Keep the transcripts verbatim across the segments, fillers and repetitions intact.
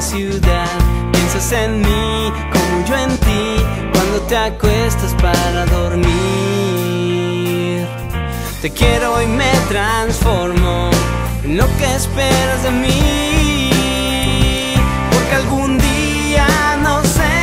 ciudad. Piensas en mí como yo en ti cuando te acuestas para dormir. Te quiero y me transformo en lo que esperas de mí, porque algún día nos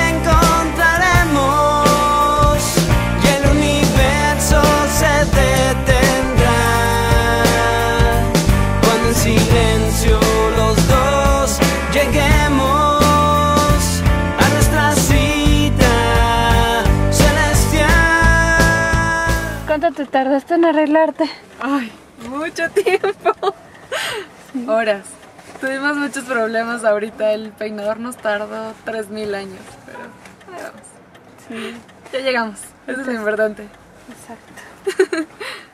encontraremos y el universo se detendrá cuando en silencio los dos lleguemos a nuestra cita celestial. ¿Cuánto te tardaste en arreglarte? Ay, mucho tiempo. Sí. Horas. Tuvimos muchos problemas ahorita. El peinador nos tardó tres mil años, pero ahí vamos. Sí. Ya llegamos. Eso es lo importante. Exacto.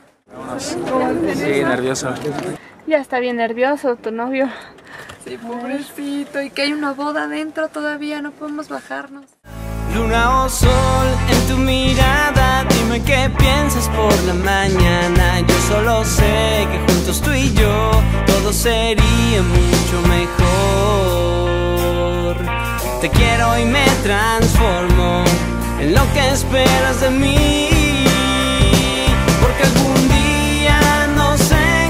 Sí, nervioso. Ya está bien nervioso tu novio. Sí, pobrecito. Y que hay una boda adentro todavía. No podemos bajarnos. Luna o sol en tu mirada, dime qué piensas por la mañana. Yo solo sé que juntos tú y yo todo sería mucho mejor. Te quiero y me transformo en lo que esperas de mí, porque algún día nos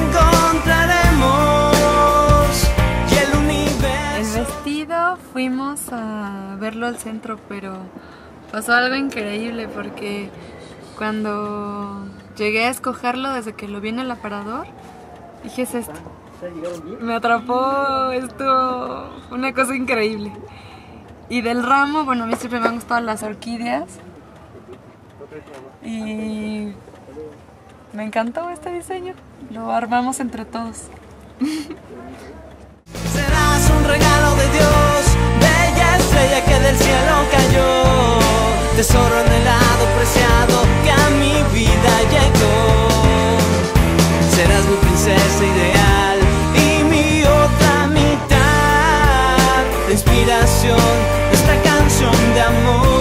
encontraremos y el universo. El vestido fuimos a verlo al centro, pero pasó algo increíble porque cuando llegué a escogerlo, desde que lo vi en el aparador, dije, es esto. Me atrapó, esto, una cosa increíble. Y del ramo, bueno, a mí siempre me han gustado las orquídeas y me encantó este diseño. Lo armamos entre todos. Serás un regalo de Dios, bella estrella que del cielo cayó, tesoro anhelado, preciado, que a mi vida llegó. Serás mi princesa ideal y mi otra mitad, la inspiración de esta canción de amor.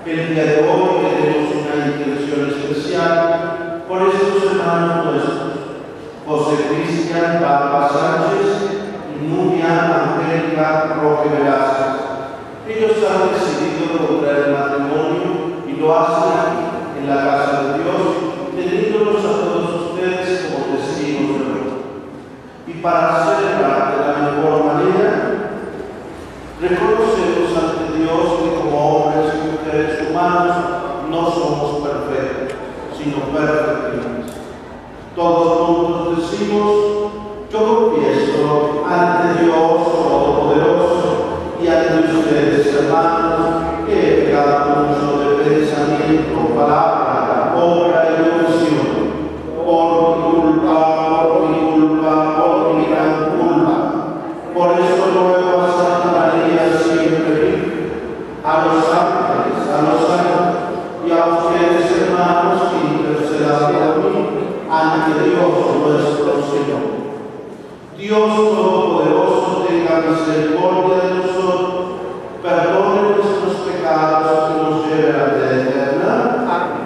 El día de hoy tenemos una intención especial por estos hermanos nuestros, José Cristian Barba Sánchez y Nuria Angélica Roque Velázquez. Ellos han decidido contraer el matrimonio y lo hacen aquí, en la casa de Dios, teniéndolos a todos ustedes como testigos de Dios. Y para celebrar de la mejor manera, reconocemos ante Dios que como hombres y mujeres humanos no somos perfectos, sino perfectibles. Todos juntos decimos: yo confieso ante Dios Todopoderoso y ante ustedes, hermanos, que he pecado mucho de pensamiento, palabra, obra y omisión, por mi culpa, por mi culpa, por mi gran culpa. Por eso ruego a Santa María siempre Virgen, a los ángeles, a los santos y a ustedes, hermanos, que intercedan por mí ante Dios nuestro Señor. Dios Todopoderoso tenga misericordia de nosotros, perdone nuestros pecados y nos lleve a la vida eterna. Amén.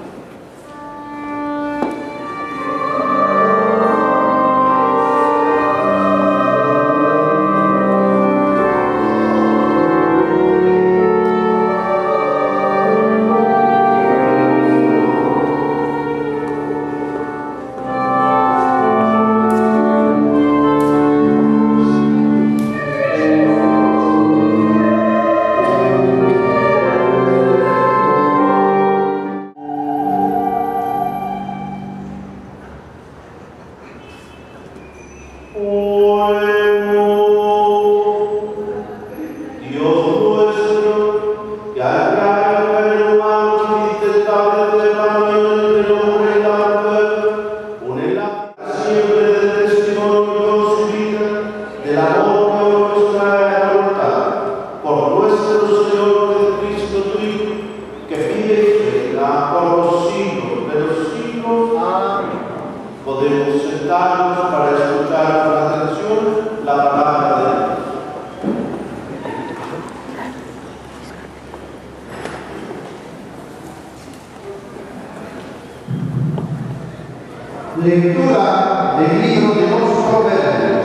Lectura del libro de los Proverbios.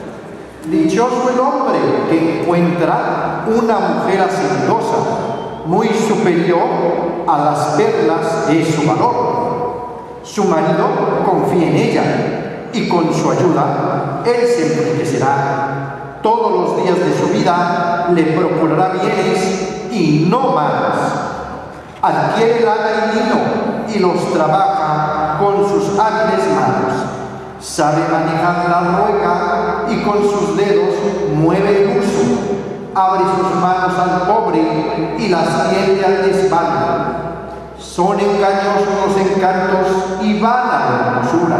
Dichoso el hombre que encuentra una mujer hacendosa, muy superior a las perlas de su valor. Su marido confía en ella y con su ayuda él se enriquecerá. Todos los días de su vida le procurará bienes y no males. Adquiere lana y lino y los trabaja con sus hábiles manos. Sabe manejar la rueca y con sus dedos mueve el uso. Abre sus manos al pobre y las tiende al desvalido. Son engañosos los encantos y vana la hermosura.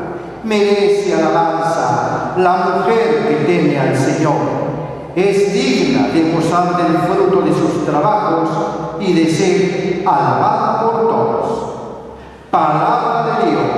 Merece alabanza la mujer que teme al Señor. Es digna de gozar del fruto de sus trabajos y de ser alabada por todos. Palabra de Dios.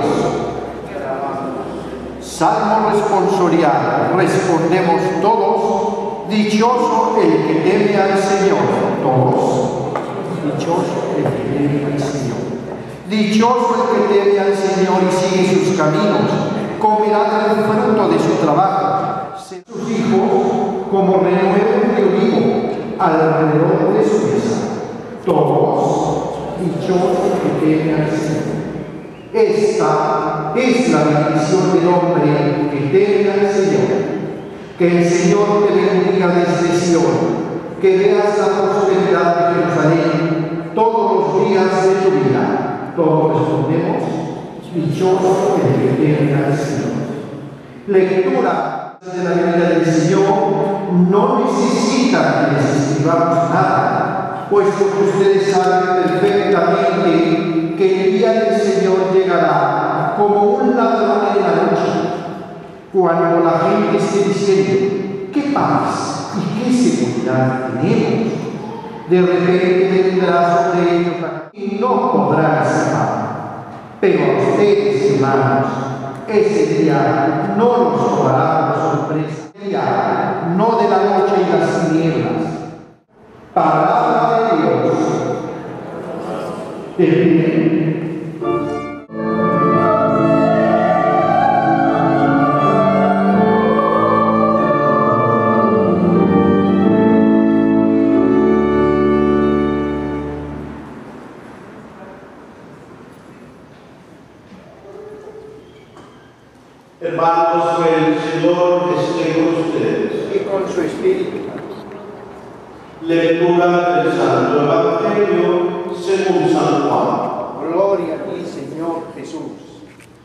Salmo responsorial. Respondemos todos: dichoso el que teme al Señor. Todos. Dichoso el que teme al Señor. Dichoso el que teme al Señor y sigue sus caminos. Comerá del fruto de su trabajo. Sus hijos como renuevo de olivo alrededor de su mesa. Todos. Dichoso el que teme al Señor. Esta es la bendición del hombre que teme al Señor. Que el Señor te bendiga desde Sion, que veas la prosperidad de Jerusalén todos los días de tu vida. Todos respondemos: dichoso el que teme al Señor. Lectura de la Biblia del Señor no necesita que les escribamos nada, puesto que ustedes saben perfectamente que el día del Señor llegará como un ladrón en la noche, cuando la gente esté diciendo: ¿qué paz y qué seguridad tenemos? De repente vendrá sobre ellos y no podrán escapar. Pero a ustedes, hermanos, ese día no los tomará por sorpresa. El día no de la noche y las tinieblas. Palabra de Dios. Terminé. Hermanos, el Señor esté con ustedes. Y con su espíritu. Lectura del Santo Evangelio según San Juan. Gloria a ti, Señor Jesús.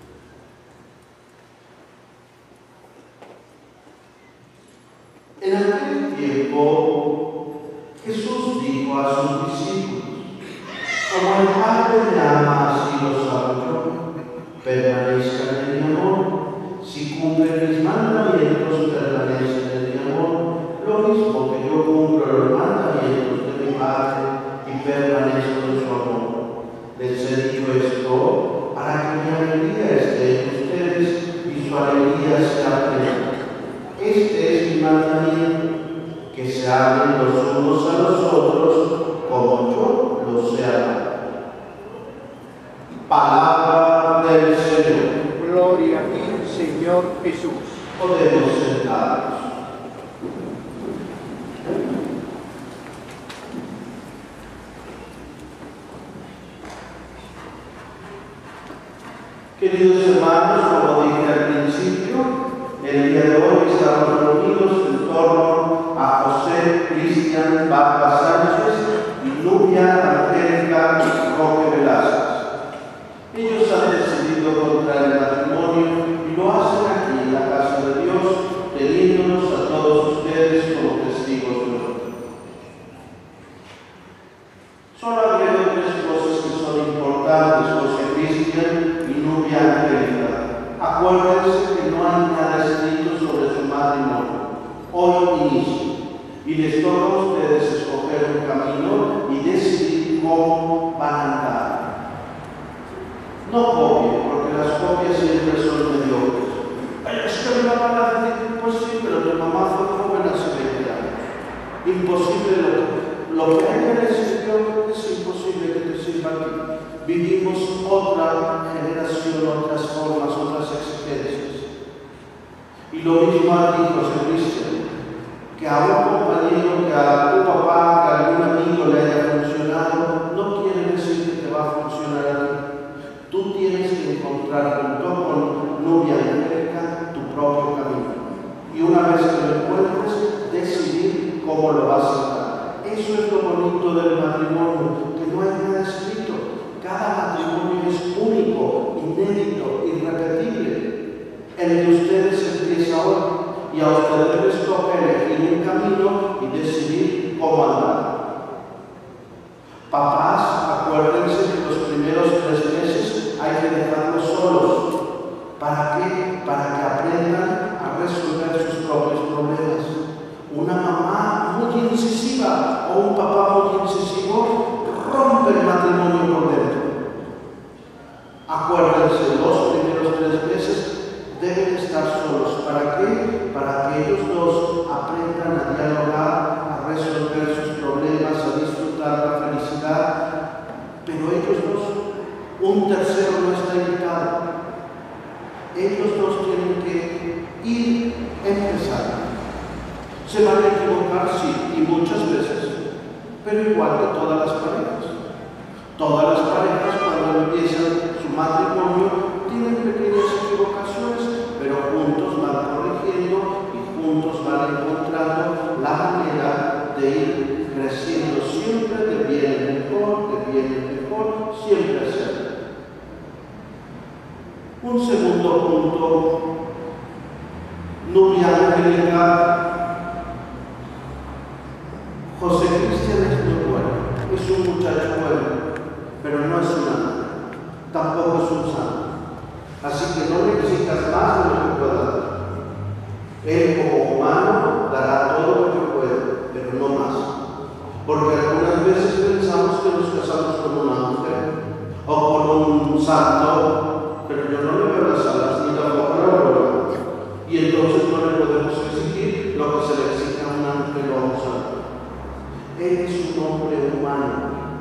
En aquel tiempo, Jesús dijo a sus discípulos: como el Padre me ama, así los amo yo. Permanezcan en mi amor. Si cumplen mis mandamientos, permanecen en mi amor, lo mismo que yo cumplo los mandamientos de mi Padre y permanezco en su amor. Les he dicho esto para que mi alegría esté en ustedes y su alegría sea plena. Este es mi mandamiento, que se amen los unos a los otros como yo los he amado. Palabra del Señor. Gloria a ti, Señor Jesús. Podemos sentarnos. Queridos hermanos, como dije al principio, el día de hoy estamos reunidos en torno a José Cristian Barba Sánchez y Nubia Angélica Roque Velázquez. Ellos han decidido contraer el matrimonio y lo hacen aquí en la casa de Dios, teniéndonos a todos ustedes como testigos de honor. Solo agrego tres cosas que son importantes, José Cristian y Nubia Angélica. Acuérdense que no hay nada escrito sobre su matrimonio. Hoy inicia y les toca a ustedes escoger un camino y decidir cómo van a andar. No copien, porque las copias siempre son mediocres. Es que mi mamá va a decir, pues sí, pero tu mamá fue joven hace veinte años. Imposible lo, lo que ella le sirvió, es imposible que te sirva aquí. Vivimos otra generación, otras formas, otras exigencias. Y lo mismo a ti, José Cristian, que a un compañero, que a tu papá, que a algún amigo le haya funcionado, no quiere decir que te va a funcionar a ti. Tú tienes que encontrar junto con Nubia Angélica tu propio camino. Y una vez que lo encuentres, decidir cómo lo vas a hacer. Eso es lo bonito del matrimonio, que no hay nada escrito. Cada matrimonio es único, inédito, irrepetible. El de ustedes empieza hoy y a ustedes les toca elegir un camino y decidir cómo andar. Papás, acuérdense que los primeros tres meses hay que dejarlos solos. ¿Para qué? Para que aprendan a resolver sus propios problemas. Una mamá muy incisiva o un papá muy incisivo rompe el matrimonio por dentro. Acuérdense, los primeros tres meses deben estar solos. ¿Para qué? Para que ellos dos aprendan a dialogar, a resolver sus problemas, a disfrutar la felicidad. Pero ellos dos, un tercero no está invitado. Ellos dos tienen que ir empezando. Se van a equivocar, sí, y muchas veces, pero igual que todas las parejas. Todas las parejas, cuando empiezan su matrimonio, tienen pequeñas equivocaciones, pero juntos van corrigiendo y juntos van encontrando la manera de ir creciendo siempre de bien en mejor, de bien en mejor, siempre hacerlo. Un segundo punto, Nubia Angélica. José Cristian es muy bueno, es un muchacho bueno, pero no es un ángel, tampoco es un santo. Así que no necesitas más de lo que pueda dar. Él como humano dará todo lo que puede, pero no más. Porque algunas veces pensamos que nos casamos con un ángel o con un santo, pero yo no le veo las alas ni tampoco la boca. Y entonces no le podemos exigir lo que se le exige a un ángel o a un santo. Él es un hombre humano,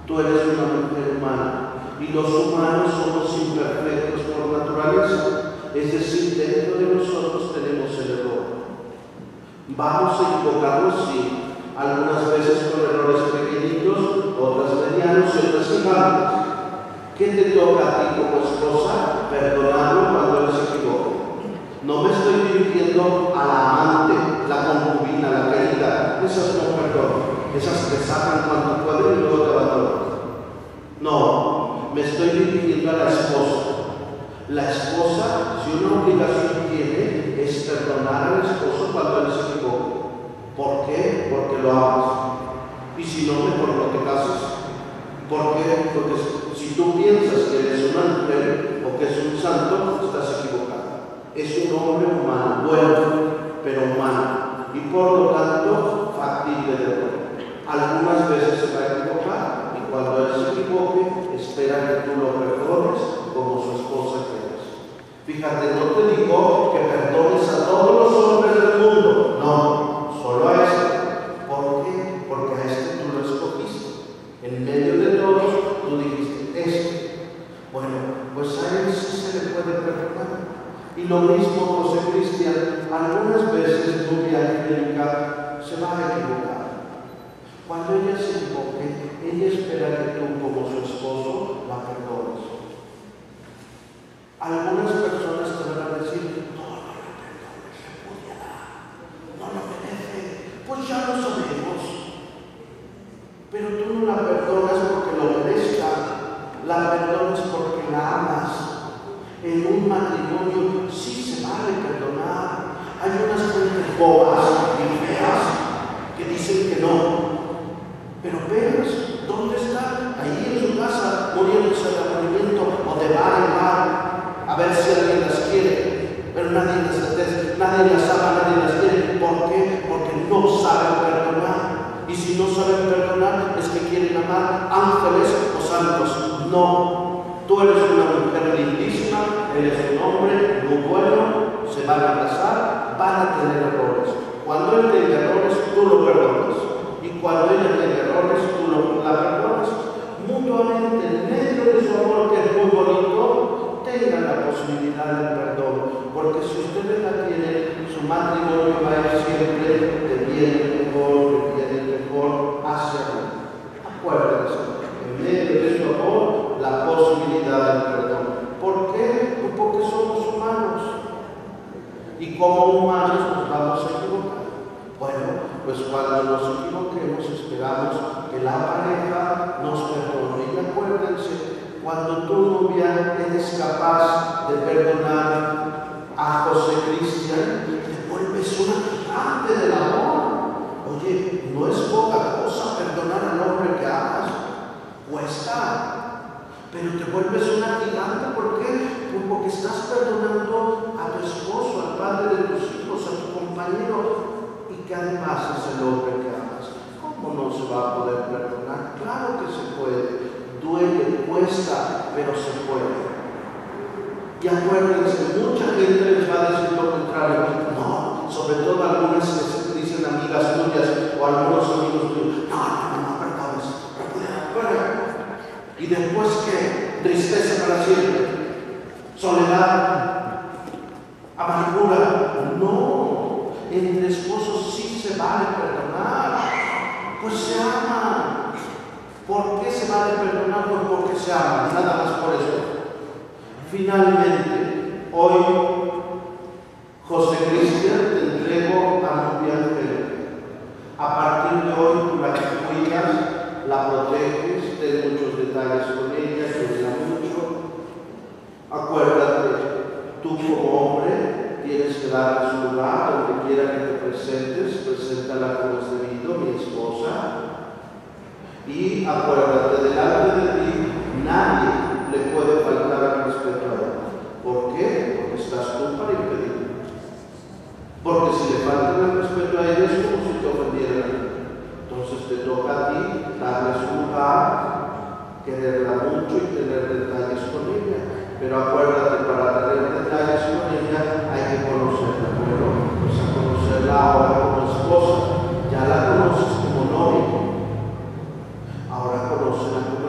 Tú eres una mujer humana y los humanos somos imperfectos por naturaleza, es decir, dentro de nosotros tenemos el error. Vamos a equivocarnos, sí, algunas veces con errores pequeñitos, otras medianos y otras gigantes. ¿Qué te toca a ti como esposa? Perdonarlo cuando él se equivoca. No me estoy dirigiendo a la amante, la concubina, la querida, esas no perdón, esas que sacan cuando pueden y luego te abandonan. No, me estoy dirigiendo a la esposa. La esposa, si una obligación tiene, es perdonar al esposo cuando él se equivoca. ¿Por qué? Porque lo amas. Y si no, mejor no te casas. ¿Por qué? Porque si tú piensas que eres un ángel o que es un santo, estás equivocado. Es un hombre humano, bueno, pero humano. Y por lo tanto, factible de error. Algunas veces se va a equivocar y cuando él se equivoque, espera que tú lo perdones como su esposa que eres. Fíjate, no te digo que perdones a todos los hombres del mundo. No, solo a este. ¿Por qué? Porque a este tú lo escogiste. En medio de todos, tú dijiste, este. Bueno, pues a él sí se le puede perdonar. Y lo mismo José Cristian, algunas veces Nubia Angélica se va a equivocar. Cuando ella se equivoque, ella espera que tú, como su esposo, la perdones. Algunas personas te van a decir, no, no lo perdones, repúdiala, no lo merece, pues ya lo sabemos. Pero tú no la perdonas porque lo merezca, la perdonas porque la amas. En un matrimonio sí se vale perdonar. Hay unas gentes bobas y feas que dicen que no. Pero veas, ¿dónde están? Ahí en su casa, muriéndose de aburrimiento o de bar en bar, a ver si alguien las quiere. Pero nadie las detesta, nadie las ama, nadie las quiere. ¿Por qué? Porque no saben perdonar. Y si no saben perdonar, es que quieren amar ángeles o santos. No. Tú eres una mujer lindísima, eres un hombre muy bueno, se van a casar, van a tener errores. Cuando él tenga errores, tú lo perdonas. Y cuando ella tenga errores, tú lo, la perdonas. Mutuamente, en medio de su amor, que es muy bonito, tengan la posibilidad del perdón. Porque si ustedes la tienen, su matrimonio va a ir siempre de bien mejor, de bien mejor hacia adelante. Acuérdense, en medio de su amor, la posibilidad del perdón. ¿Por qué? Pues porque somos humanos. Y como humanos nos vamos a equivocar. Bueno, pues cuando nos equivoquemos, esperamos que la pareja nos perdone. Y acuérdense, cuando tú, novia, eres capaz de perdonar a José Cristian, te vuelves una gigante del amor. Oye, no es poca cosa perdonar al hombre que amas. Cuesta. Pero te vuelves una gigante, ¿por qué? Pues porque estás perdonando a tu esposo, al padre de tus hijos, a tu compañero, y que además es el hombre que amas. ¿Cómo no se va a poder perdonar? Claro que se puede. Duele, cuesta, pero se puede. Y acuérdense, mucha gente les va a decir lo contrario. No, sobre todo algunas que dicen amigas tuyas o algunos amigos tuyos. No, no, no, perdones. Bueno, ¿y después qué? Tristeza para siempre, soledad, amargura. No, entre esposos sí se vale perdonar, pues se aman. ¿Por qué se vale perdonar? Pues porque se aman, nada más por eso. Finalmente, hoy, José Cristian, te entrego a Nubia Angélica. A partir de hoy, tú la cuidas, la proteges, ten muchos detalles con ella, cuida mucho. Acuérdate, tú como hombre tienes que darle su lugar, donde quiera que te presentes, preséntala como es debido, mi esposa. Y acuérdate, delante de ti, nadie le puede faltar al respeto a ella. ¿Por qué? Porque estás tú para impedirlo. Porque si le faltan el respeto a ella es como si te ofendieran. Entonces te toca a ti darle su lugar, quererla mucho y tener detalles con ella. Pero acuérdate, para tener detalles con ella hay que conocerla. Bueno, pues a conocerla ahora como esposa. Ya la conoces como novia. Ahora conócela como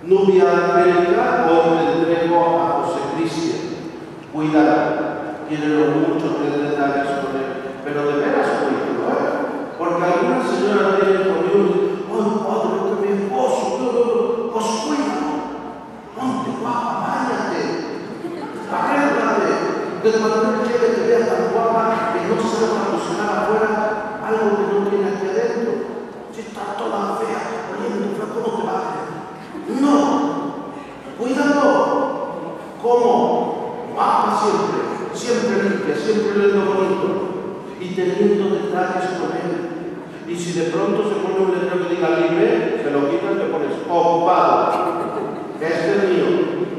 Nubia Angélica, hoy te entrego a José Cristian. Cuídalo. Quiérelo mucho, ten detalles con él. Pero de veras cuídalo, ¿eh? Porque algunas señoras vienen conmigo y dicen, ¡ay, padre, que mi esposo! No, no, no. Pues cuídalo. Ponte guapa, báñate. Arréglate. Que cuando él llegue te vea tan guapa que no salga a cocinar afuera algo que no tiene aquí adentro. Si está toda fea, oliendo feo, ¿cómo te va a hacer? No. Cuídalo. ¿Cómo? Guapa siempre. Siempre limpia, siempre oliendo bonito. Y teniendo detalles con él. Y si de pronto se pone un letrero que diga libre, se lo quitas y te pones ocupado. Este es mío.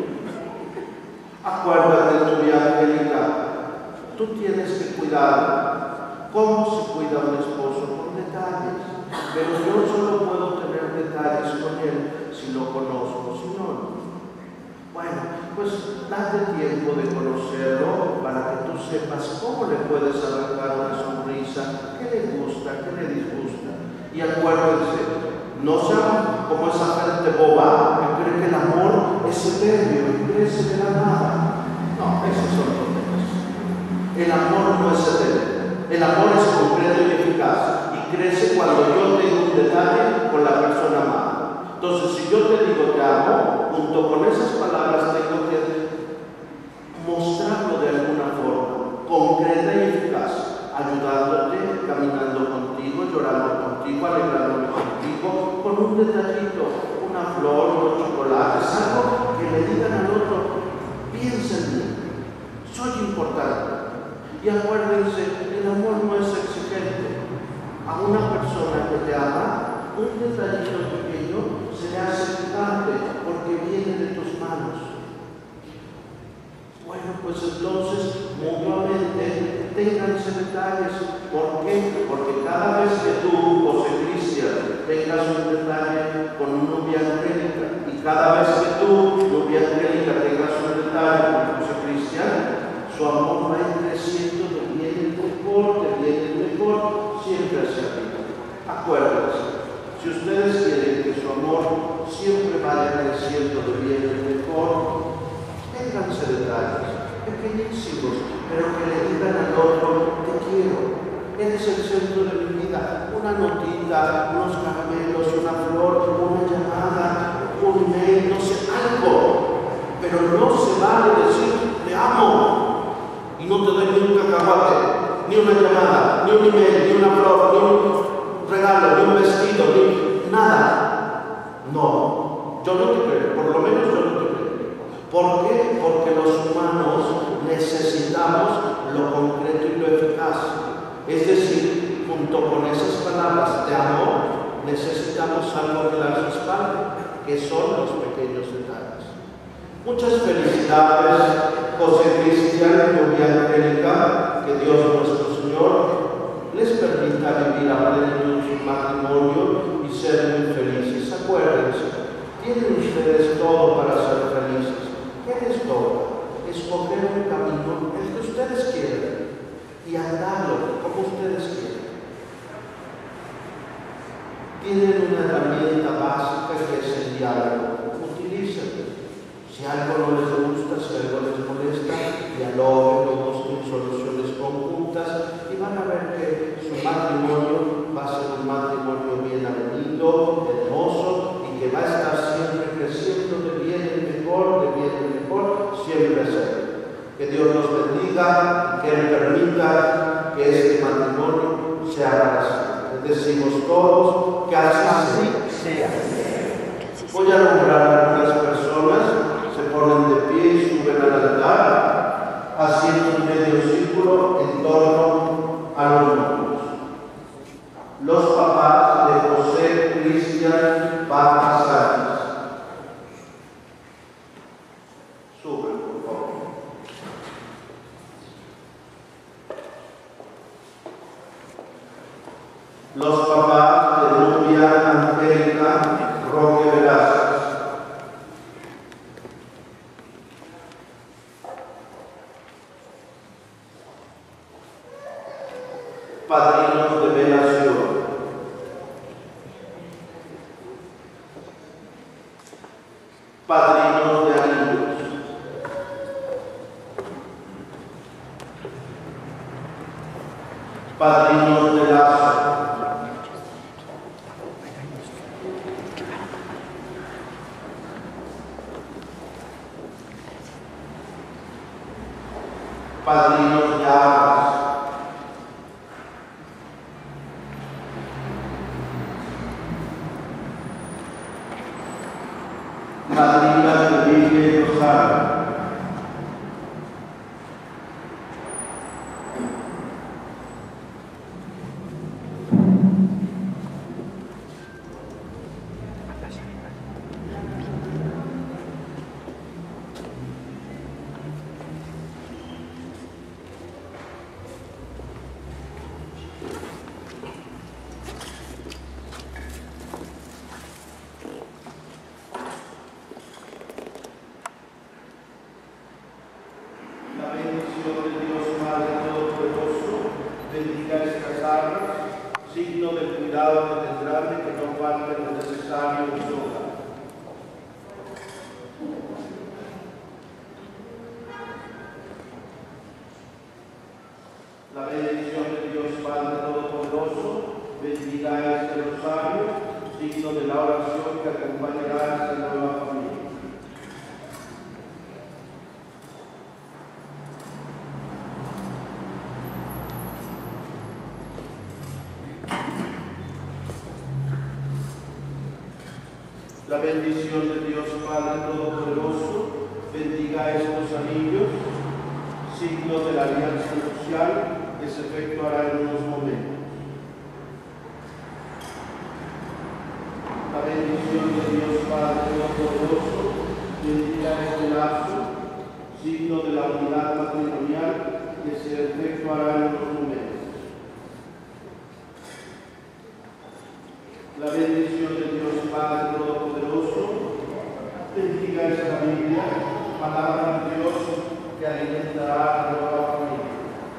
Acuérdate, Nubia Angélica, tú tienes que cuidar. ¿Cómo se cuida un esposo? Con detalles. Pero yo solo puedo tener detalles con él si lo conozco, si no. Bueno, pues date tiempo de conocerlo para que tú sepas cómo le puedes arrancar una sonrisa, qué le gusta, qué le disgusta. Y acuérdense, no sean como esa gente boba que cree que el amor es etéreo y crece de la nada. No, esos son los demás. El amor no es etéreo. El amor es concreto y eficaz y crece cuando yo tengo un detalle con la persona amada. Entonces, si yo te digo te amo, junto con esas palabras tengo que mostrarlo de alguna forma, concreta y eficaz, ayudándote, caminando contigo, llorando contigo, alegrándome contigo, con un detallito, una flor, unos chocolates, algo que le digan al otro, piensa en mí, soy importante. Y acuérdense, el amor no es exigente. A una persona que te ama, un detallito pequeño se le hace gigante porque viene de tus manos. Bueno, pues entonces, mutuamente, ténganse detalles. ¿Por qué? Porque cada vez que tú, José Cristian, tengas un detalle con Nubia Angélica, y cada vez que tú, Nubia Angélica, tengas un detalle con José Cristian, su amor va a ir creciendo de bien en mejor, de bien en mejor, siempre hacia arriba. Acuérdense, si ustedes quieren que su amor siempre vaya creciendo de bien en mejor, ténganse detalles, pequeñísimos, pero que le digan al otro, te quiero, eres el centro de mi vida, una notita, unos caramelos, una flor, una llamada, un mail, no sé, algo, pero no se vale decir, te amo, y no te doy ni un cacahuate, ni una llamada, ni un email, ni una flor, ni un regalo, ni un vestido, ni nada. No, yo no te creo, por lo menos yo no te creo. ¿Por qué? Porque los humanos necesitamos lo concreto y lo eficaz. Es decir, junto con esas palabras de amor, necesitamos algo que las respalde, que son los pequeños detalles. Muchas felicidades, José Cristian, Nubia Angélica, que Dios nuestro Señor les permita vivir a plenitud su matrimonio y ser muy felices. Acuérdense, tienen ustedes todo para ser felices. ¿Qué es todo? Escoger un camino, el que ustedes quieran, y andarlo como ustedes quieran. Tienen una herramienta básica que es el diálogo. Utilícenlo. Si algo no les gusta, si algo les molesta, dialoguen, busquen soluciones conjuntas y van a ver que su matrimonio va a ser un matrimonio bien avenido, hermoso y que va a estar siempre creciendo de bien en mejor, de bien en mejor, siempre así. Que Dios los bendiga, que Él permita que este matrimonio sea para siempre. Les decimos todos que así sea. Voy a nombrar a algunas personas. Se ponen de pie y suben al altar, haciendo un medio círculo en torno a los niños. Los papás de José Cristian Baja Sánchez. Suben, por favor. Los papás de Nubia Angélica Roque Velázquez. Padrinos de velación. Madrina de Virgen Rosario. Signo del cuidado que tendrán de que no falte lo necesario en su hogar. La bendición de Dios Padre Todopoderoso bendiga este rosario, signo de la oración que acompañará a esta nueva familia. La bendición de Dios Padre Todopoderoso bendiga estos anillos, signo de la alianza nupcial que se efectuará en unos momentos. La bendición de Dios Padre Todopoderoso bendiga este lazo, signo de la unidad matrimonial que se efectuará en unos momentos. La bendición de Dios Padre Todopoderoso bendiga esta Biblia, palabra de Dios que alimentará a la nueva familia.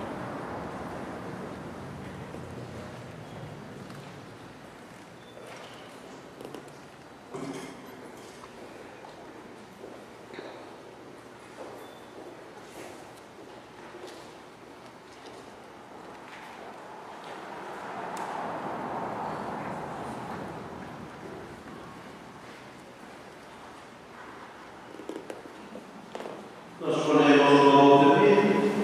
Nos ponemos todos de pie.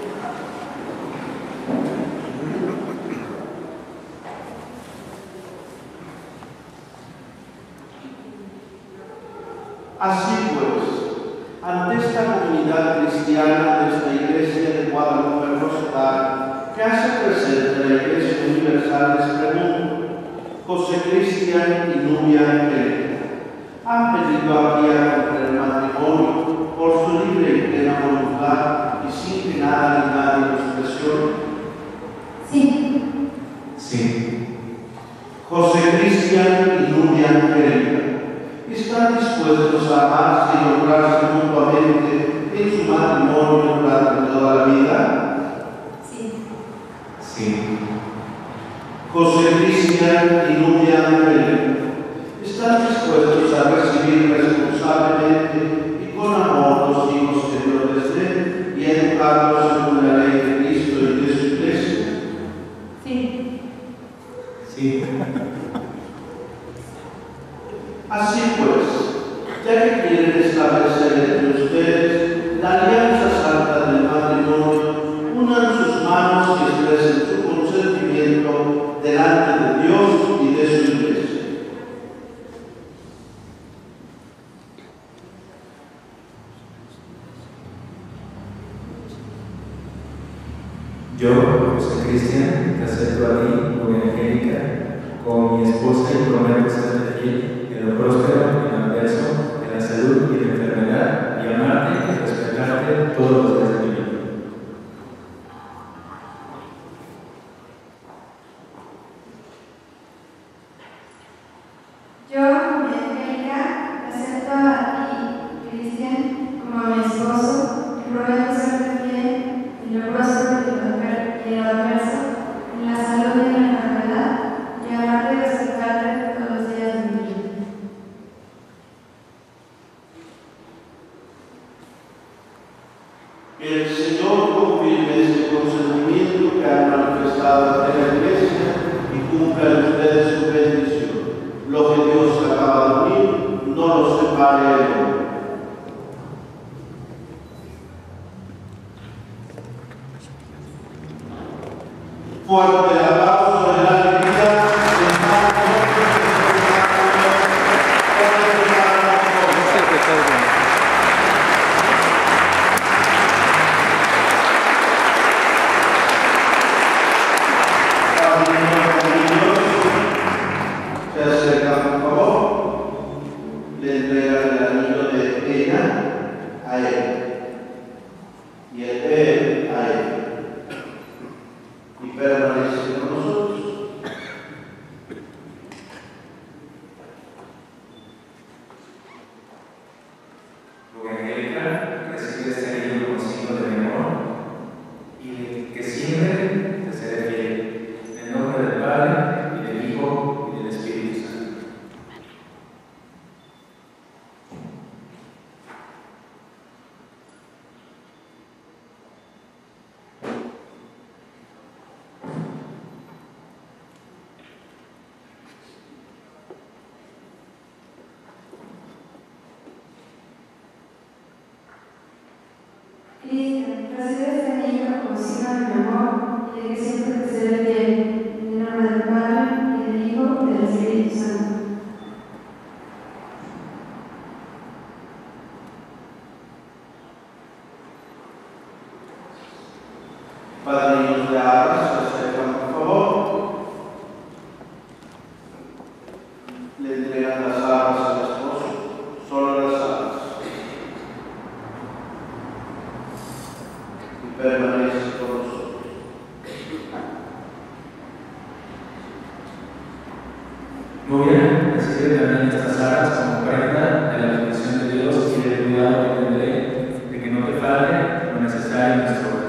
Así pues, ante esta comunidad cristiana de esta Iglesia de Guadalupe Rosedal, que hace presente la Iglesia Universal, les pregunto, José Cristian y Nubia Angélica, ¿han venido aquí a contraer matrimonio por su libre y plena voluntad y sin que nada ni nadie los presione? Sí. Sí. José Cristian y Nubia Angélica, ¿están dispuestos a amarse y honrarse mutuamente en su matrimonio durante toda la vida? Sí. Sí. José Cristian y Nubia Angélica, ¿están dispuestos a recibir responsablemente y con amor los hijos que Dios les dé y a educarlos según la ley de Cristo y de su Iglesia? Sí. Sí. Así pues, ya que quieren establecer entre ustedes la alianza santa del matrimonio, unan sus manos y expresen su consentimiento delante de Dios y de su Iglesia. Yo, José Cristian, te acepto a ti, Nubia Angélica, como mi esposa y prometo serte fiel en lo próspero, en lo adverso, en la salud y en la enfermedad, y amarte y respetarte todos los días de mi vida. Yo, Nubia Angélica, te acepto a ti, Cristian, como mi esposo, y prometo serte fiel en lo próspero y en lo adverso, en la salud y en la enfermedad, y amarte y respetarte todos los días de mi vida. Que el Señor confirme este consentimiento que han manifestado ante la Iglesia y cumpla en ustedes su bendición. Lo que Dios acaba de unir, no lo separe el hombre. Fuerte el aplauso de la alegría del Padre, del Hijo y del Espíritu Santo. como signo de mi amor y de que siempre te seré fiel. En el nombre del Padre, y del Hijo, y del Espíritu Santo. Padrinos de arras, se acercan por favor. Le entregan las arras al esposo, solo las arras. Y permanece con nosotros. Muy bien, recibe también estas arras como prenda de la bendición de Dios y del cuidado que tendré de que no te falte lo necesario en nuestro hogar.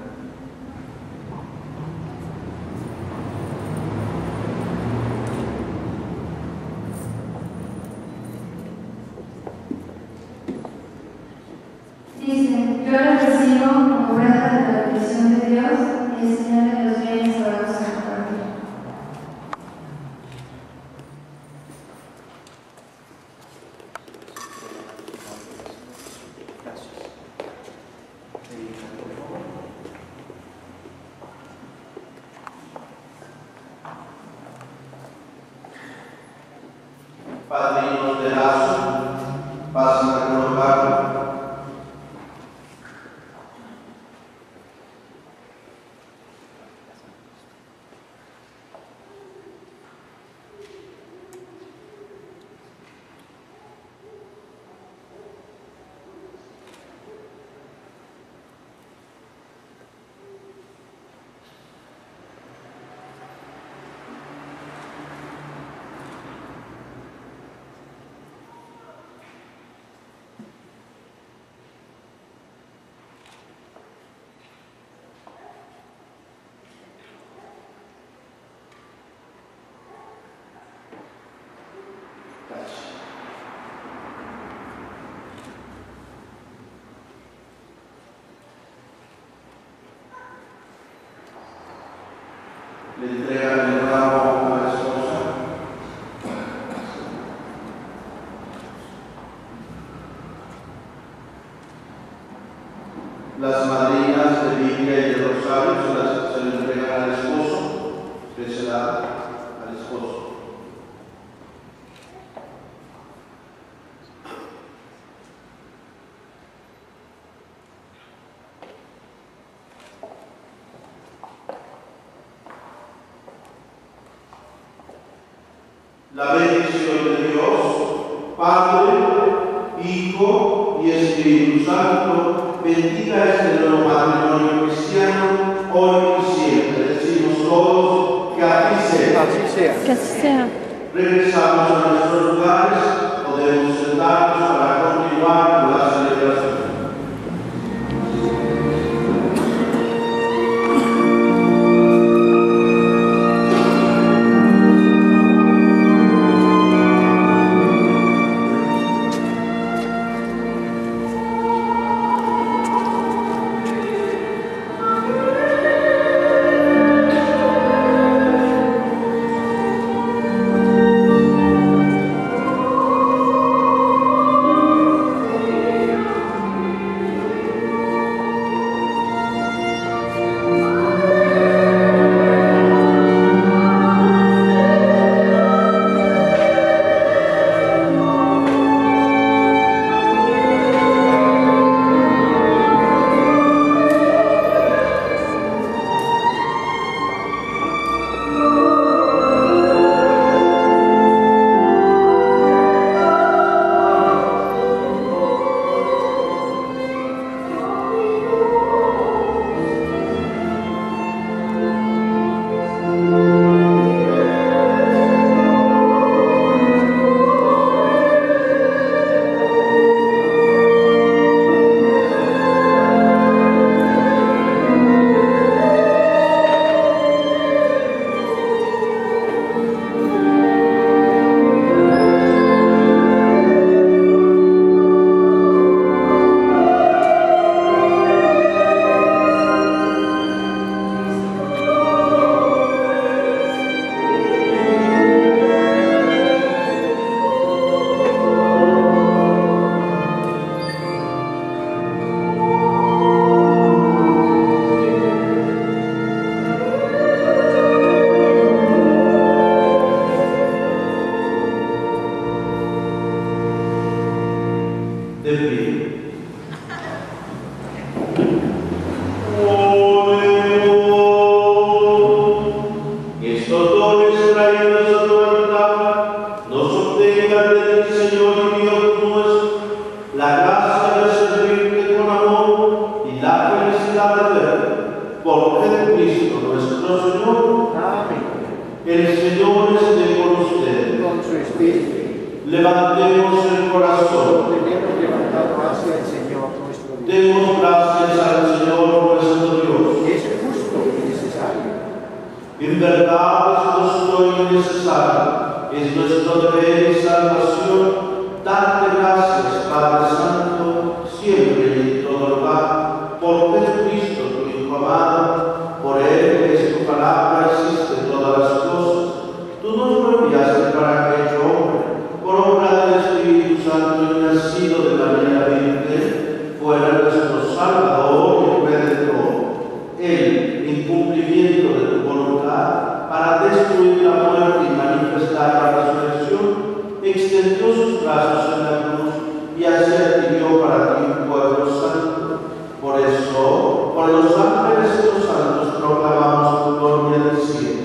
Dice, yo las recibo como prenda de la bendición de Dios y el Señor de los bienes que vamos a compartir. Padrinos de lazo, pasen a colocar. Le entregan el ramo a la esposa. Las madrinas de Biblia y de Rosario se, las, se le entregan al esposo, que se la al esposo. La bendición de Dios, Padre, Hijo y Espíritu Santo, bendiga este nuevo matrimonio cristiano, hoy y siempre. Decimos todos que así sea. Así sea. Que así sea. Regresamos a nuestros lugares, podemos sentarnos para continuar con la celebración. extraído de su voluntad, nos obtenga de ti, Señor y Dios nuestro, la gracia de servirte con amor y la felicidad de ver por Jesucristo nuestro Señor. Amén. El Señor esté con ustedes. Con su espíritu. Levantemos el corazón. Tenemos levantado hacia el Señor nuestro Dios. Demos gracias al Señor nuestro Dios. Es justo y necesario. En verdad es justo y necesario. Es nuestro deber y salvación. Darte gracias, Padre Santo, siempre y en todo lugar, por Jesucristo, tu Hijo amado. Por Él, que es tu palabra, existen todas las cosas. Tú nos lo enviaste para que hecho hombre, por obra del Espíritu Santo y nacido de María Virgen, fuera nuestro Salvador y Redentor. Él, en cumplimiento de tu voluntad, para destruir la muerte y manifestar la resurrección, extendió sus brazos en la cruz y así adquirió para ti un pueblo santo. Por eso, con los ángeles y los santos proclamamos tu gloria del cielo.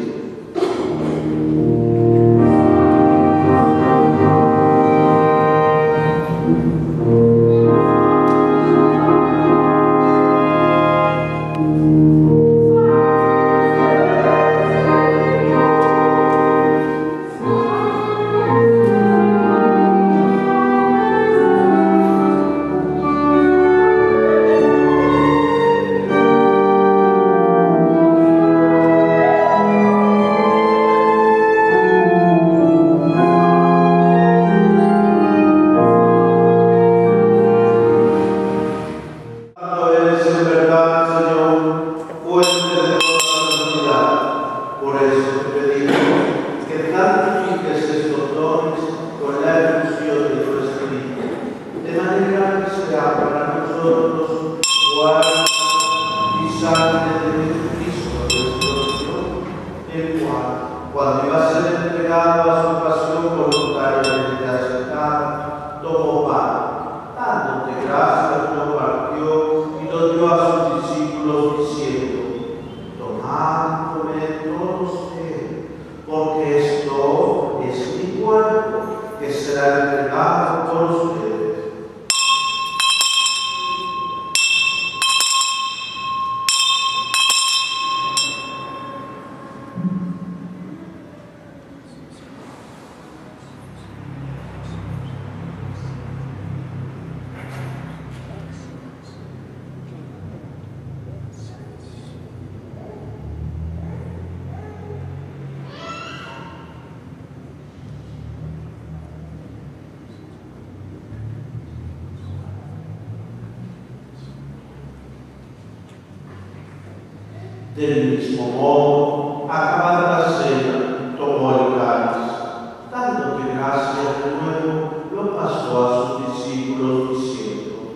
Del mismo modo, acabada la cena, tomó el cáliz, dándote gracias de nuevo, lo pasó a sus discípulos diciendo: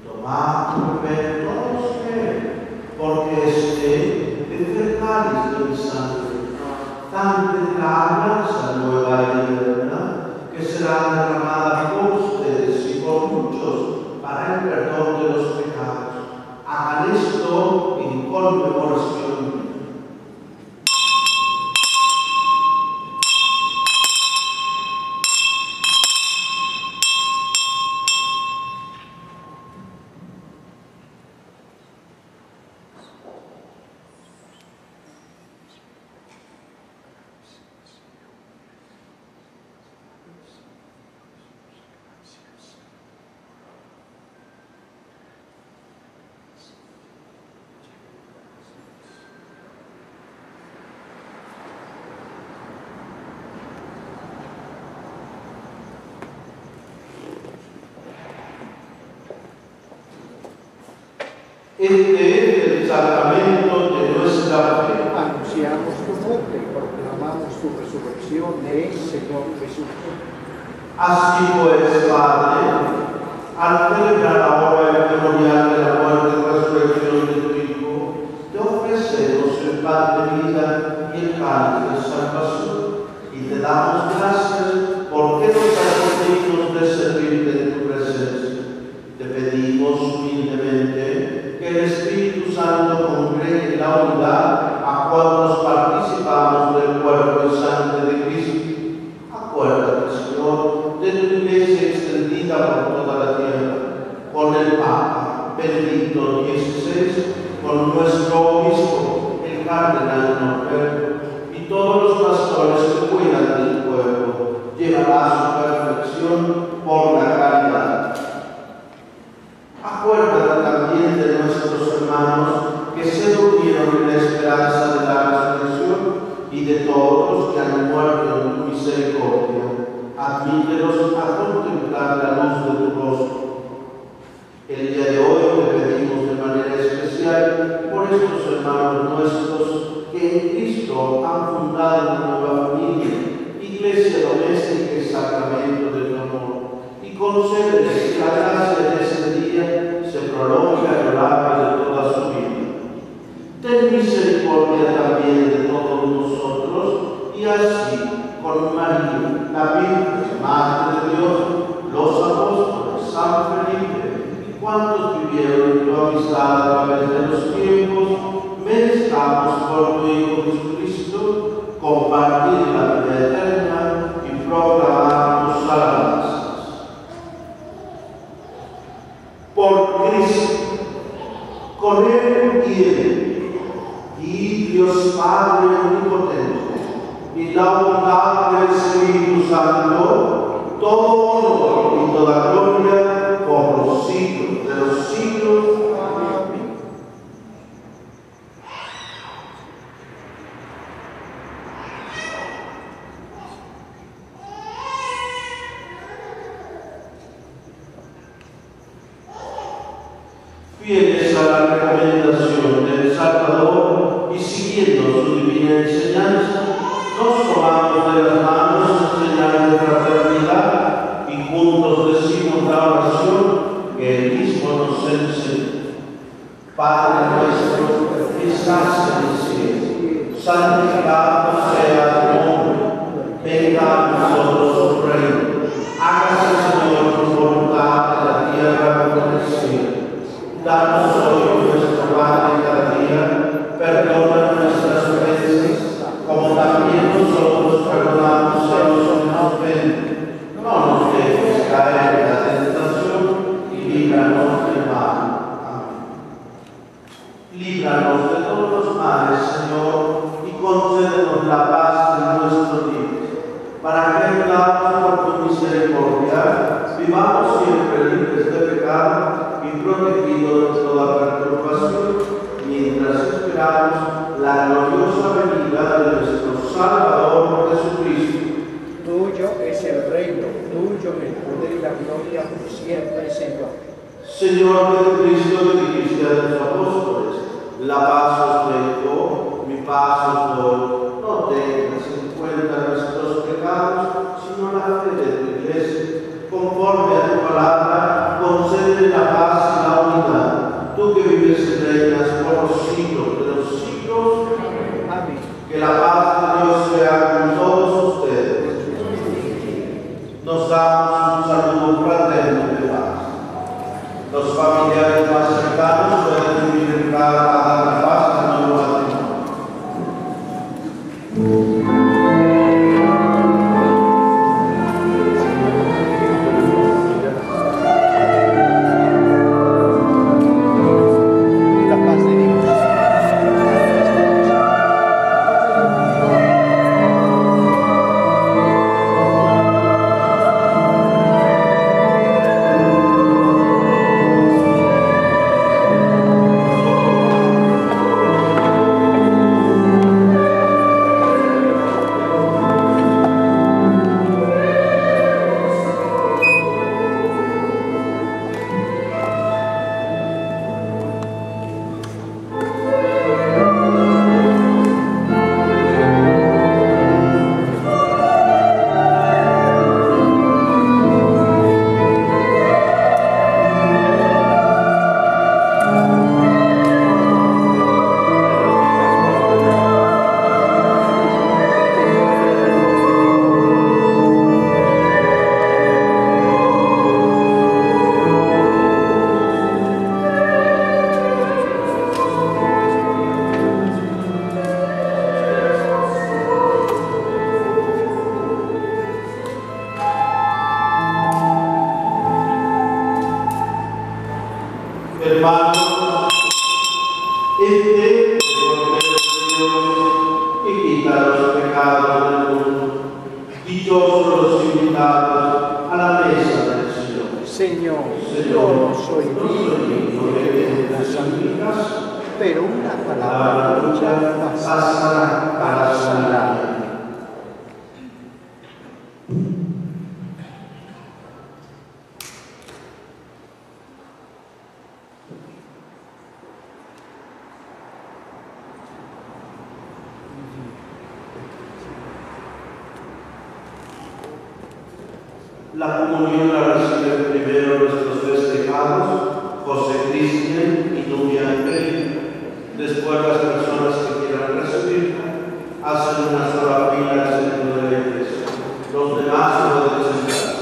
tomad y bebed todos de él, porque este es el cáliz de mi sangre, sangre de la alianza nueva y eterna, que será derramada por ustedes y por muchos para el perdón de los pecados. Hagan esto en conmemoración mía. Este es el sacramento de nuestra fe. Anunciamos tu muerte y proclamamos tu resurrección de Señor Jesús. Así pues, Padre, al celebrar ahora el memorial de la muerte y resurrección de tu Hijo, te ofrecemos el pan de vida y el cáliz de salvación, y te damos gracias porque nos has dignos de servirte en tu presencia. Te pedimos humildemente que el Espíritu Santo congregue en la unidad a cuantos participamos del cuerpo y sangre sacramento de tu amor y concedes que la gracia de ese día se prolongue a lo largo de toda su vida. Ten misericordia también de todos nosotros y así, con María, la Virgen, Madre de Dios, los apóstoles, San Felipe y cuantos vivieron en tu amistad a través de los tiempos, merezcamos por tu Hijo Jesucristo compartir la vida eterna y proclamar tus alabanzas. Por Cristo, con Él y Él, y Dios Padre Omnipotente, y la unidad del Espíritu Santo, todo honor y toda gloria por los siglos de los siglos. Amén. Fieles a la recomendación del Salvador y siguiendo su divina enseñanza, nos tomamos de las manos en señal de fraternidad y juntos decimos la oración que Él mismo nos enseñó. Padre nuestro que estás en el cielo, santificado sea tu nombre, venga a nosotros tu reino, hágase, Señor, tu voluntad en la tierra como en el cielo. Danos hoy nuestro pan de cada día, perdona nuestras ofensas, como también nosotros perdonamos a los que nos ofenden. No nos dejes caer en la tentación y líbranos del mal. Amén. Líbranos de todos los males, Señor, y concédenos la paz en nuestro día, para que, ayudados por tu misericordia, vivamos siempre libres de pecado y protegidos de toda perturbación, mientras esperamos la gloriosa venida de nuestro Salvador Jesucristo. Tuyo es el reino, tuyo el poder y la gloria por siempre, Señor. Señor Jesucristo, que dijiste a tus apóstoles, la paz os dejo, mi paz os doy. No tengas en cuenta nuestros pecados, sino la fe de tu Iglesia. Conforme a tu palabra, concede la paz y la unidad. Tú que vives y reinas por los siglos de los siglos. Amén. Que la paz de Dios sea con todos ustedes. Nos damos un saludo fraterno de paz. Los familiares más cercanos pueden vivir en cada paz en nuevo matrimonio. Hermanos, este es el Cordero de Dios que quita los pecados del mundo. Dichosos los invitados a la mesa del Señor. Señor, Señor, yo no soy no soy digno de que las amigas, pero una la palabra lucha pasará para sanar. La comunión la reciben primero nuestros festejados, José Cristian y Nubia Angélica. Después las personas que quieran recibirla hacen una sola fila al centro de la iglesia. Los demás pueden sentarse.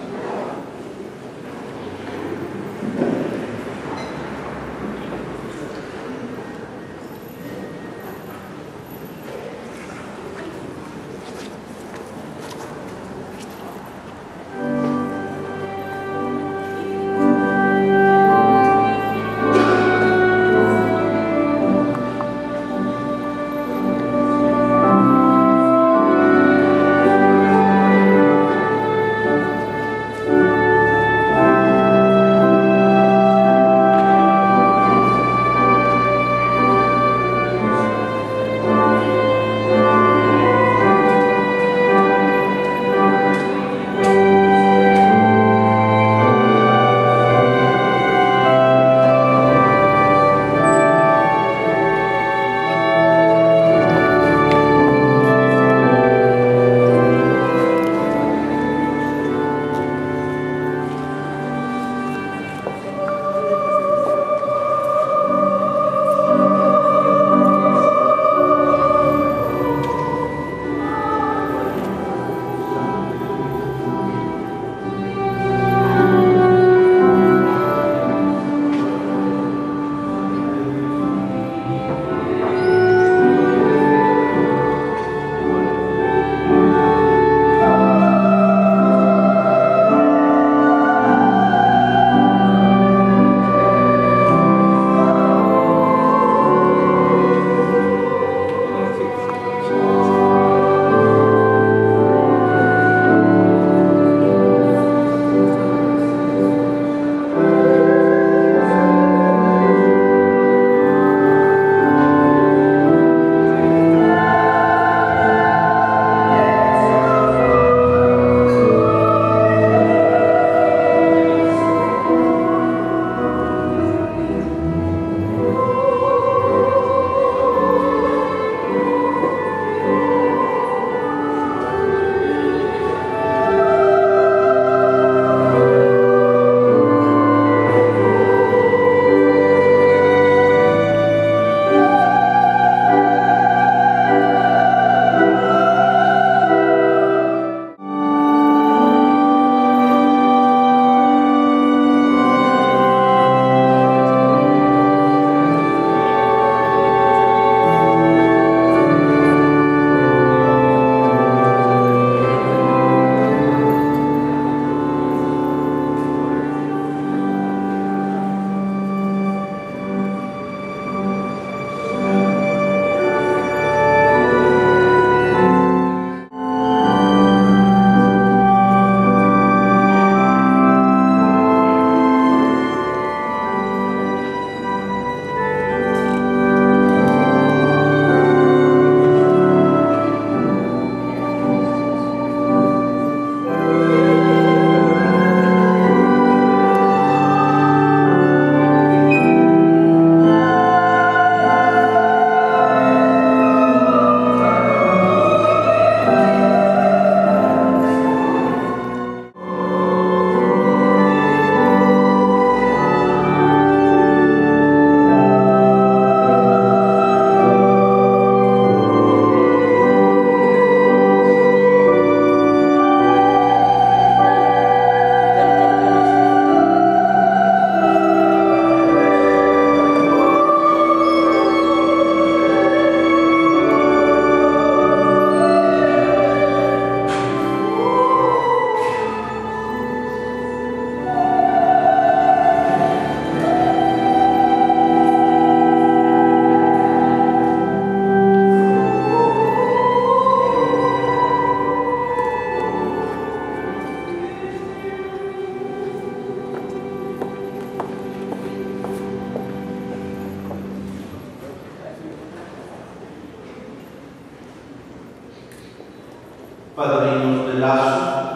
padrinos de lazo,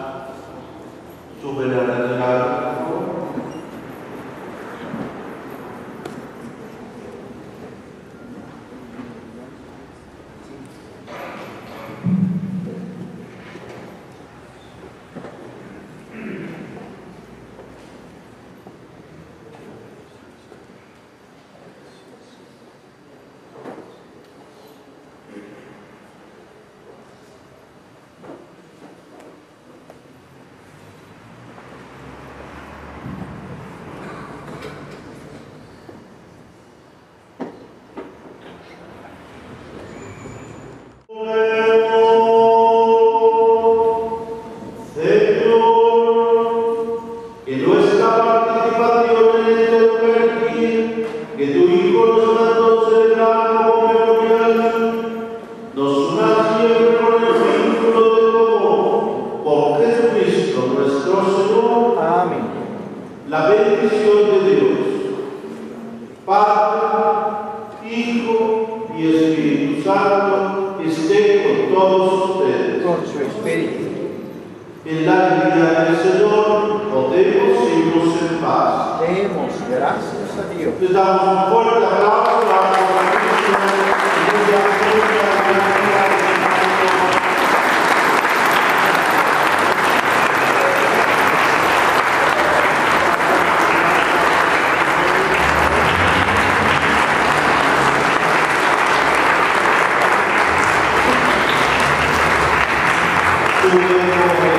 suben a retirar. la bendición de Dios, Padre, Hijo y Espíritu Santo, esté con todos ustedes. Con su espíritu. En la alegría del Señor, podemos irnos en paz. Demos gracias a Dios. Les damos un fuerte aplauso a la Thank you.